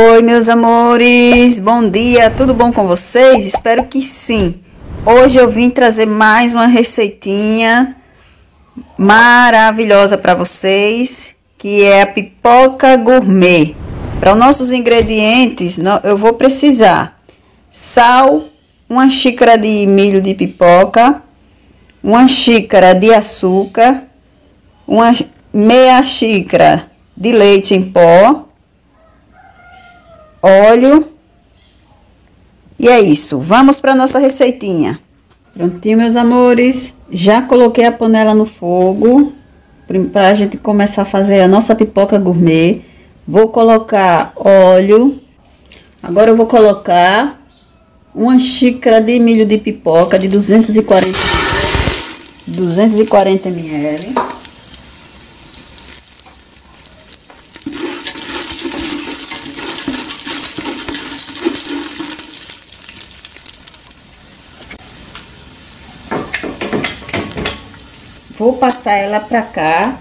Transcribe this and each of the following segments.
Oi, meus amores, bom dia, tudo bom com vocês? Espero que sim. Hoje eu vim trazer mais uma receitinha maravilhosa para vocês, que é a pipoca gourmet. Para os nossos ingredientes, eu vou precisar sal, uma xícara de milho de pipoca, uma xícara de açúcar, uma meia xícara de leite em pó, óleo, e é isso. Vamos para nossa receitinha. Prontinho, meus amores, já coloquei a panela no fogo para a gente começar a fazer a nossa pipoca gourmet. Vou colocar óleo. Agora eu vou colocar uma xícara de milho de pipoca de 240 ml. Vou passar ela pra cá.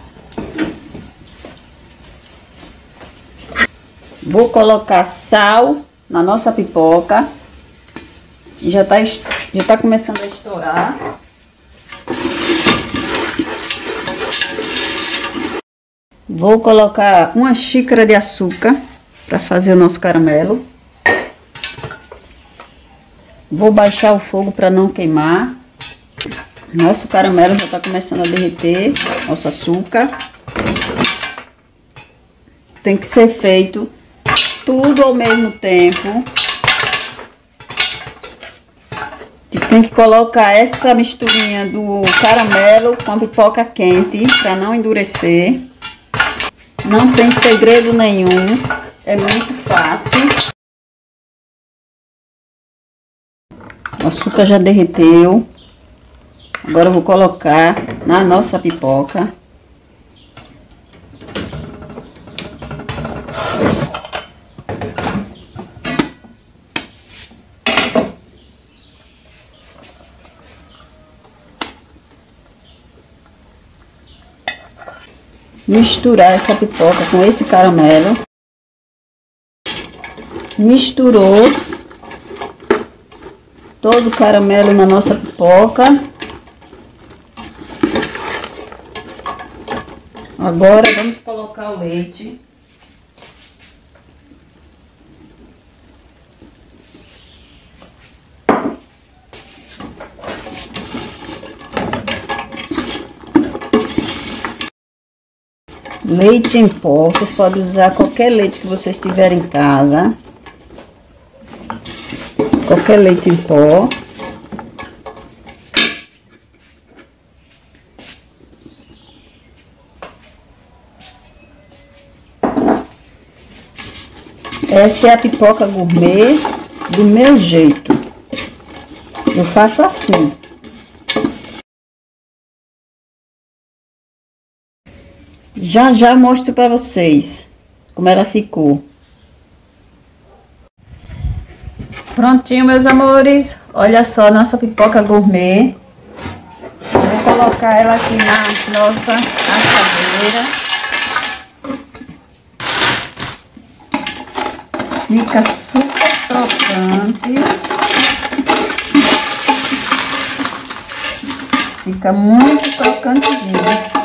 Vou colocar sal na nossa pipoca. Já tá começando a estourar. Vou colocar uma xícara de açúcar para fazer o nosso caramelo. Vou baixar o fogo para não queimar. Nosso caramelo já tá começando a derreter, nosso açúcar. Tem que ser feito tudo ao mesmo tempo. Tem que colocar essa misturinha do caramelo com a pipoca quente para não endurecer. Não tem segredo nenhum, é muito fácil. O açúcar já derreteu. Agora eu vou colocar na nossa pipoca. Misturar essa pipoca com esse caramelo. Misturou todo o caramelo na nossa pipoca. Agora vamos colocar o leite. Leite em pó, vocês podem usar qualquer leite que vocês tiverem em casa. Qualquer leite em pó. Essa é a pipoca gourmet do meu jeito. Eu faço assim. Já eu mostro para vocês como ela ficou. Prontinho, meus amores. Olha só a nossa pipoca gourmet. Vou colocar ela aqui na nossa assadeira. Fica super crocante. Fica muito crocantezinho.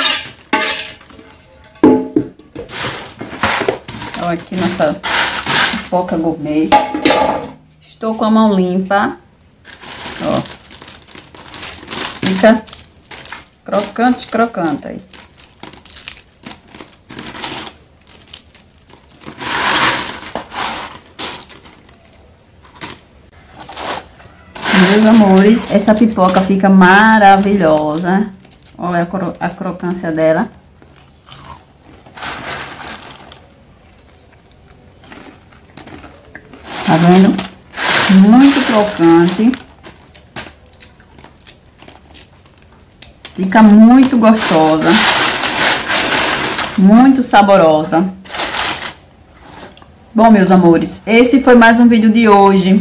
Olha aqui nossa pipoca gourmet. Estou com a mão limpa. Ó. Fica crocante aí. Meus amores, essa pipoca fica maravilhosa. Olha a crocância dela. Tá vendo? Muito crocante. Fica muito gostosa. Muito saborosa. Bom, meus amores, esse foi mais um vídeo de hoje.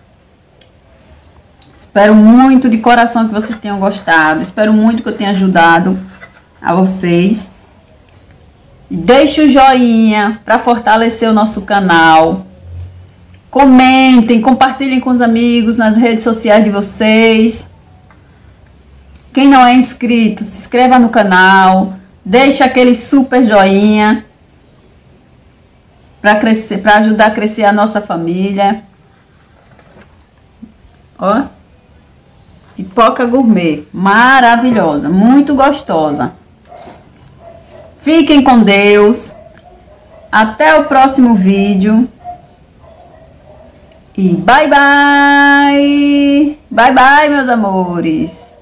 Espero muito de coração que vocês tenham gostado. Espero muito que eu tenha ajudado a vocês. Deixe o joinha para fortalecer o nosso canal. Comentem, compartilhem com os amigos nas redes sociais de vocês. Quem não é inscrito, se inscreva no canal. Deixe aquele super joinha para ajudar a crescer a nossa família. Ó, pipoca gourmet, maravilhosa, muito gostosa. Fiquem com Deus. Até o próximo vídeo. E bye bye. Bye bye, meus amores.